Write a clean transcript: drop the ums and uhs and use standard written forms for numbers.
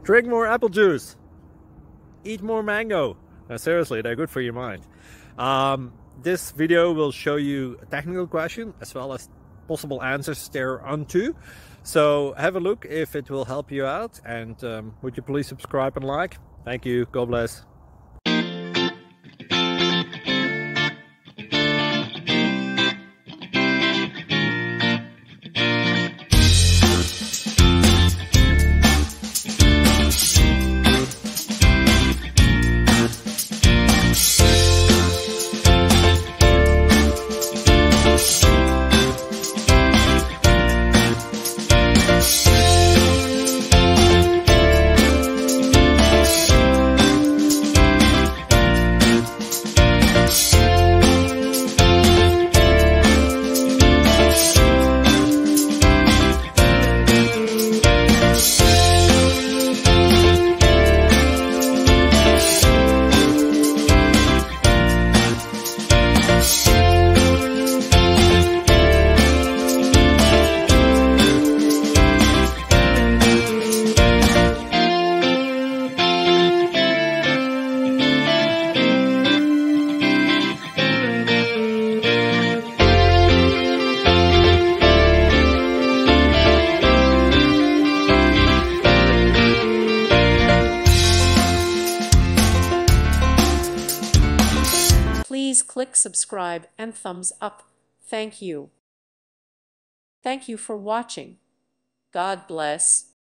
Drink more apple juice. Eat more mango. Now, seriously, they're good for your mind. This video will show you a technical question as well as possible answers thereunto. So have a look if it will help you out, and would you please subscribe and like? Thank you. God bless. Please click subscribe and thumbs up. Thank you. Thank you for watching. God bless.